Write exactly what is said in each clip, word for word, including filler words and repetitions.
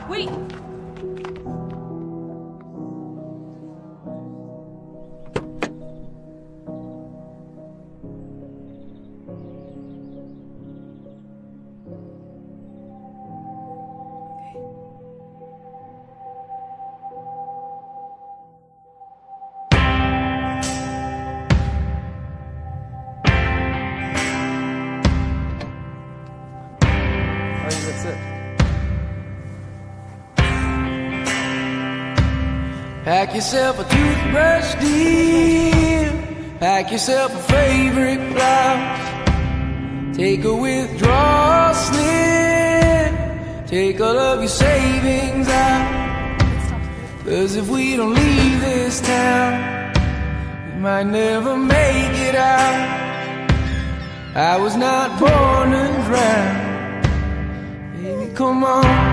Wait! Pack yourself a toothbrush, dear. Pack yourself a favorite blouse. Take a withdrawal slip. Take all of your savings out. 'Cause if we don't leave this town, we might never make it out. I was not born to drown. Baby, come on.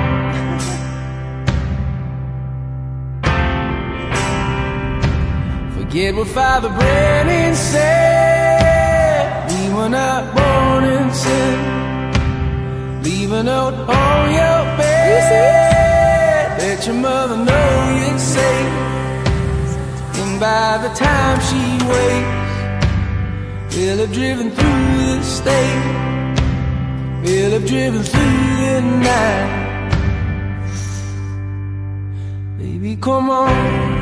Forget what Father Brennan said. We were not born in sin. Leave a note on your bed. Let your mother know you're safe. And by the time she wakes, we'll have driven through the state. We'll have driven through the night. Baby, come on.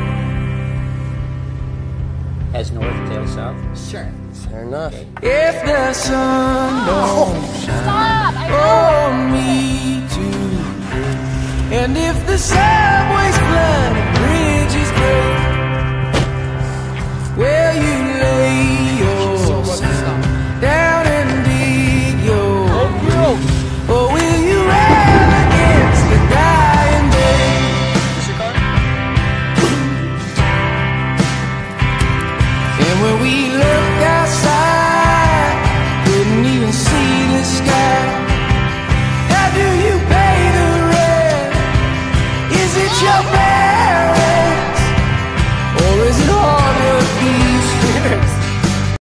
As north, tail south? Sure. Fair enough. If the sun don't shine on me too, and if the subway's flooded, bridges break, will you lay yourself down and dig your grave? Or will you rail against the dying day? And when we looked outside, couldn't even see the sky. How do you pay the rent? Is it your bed?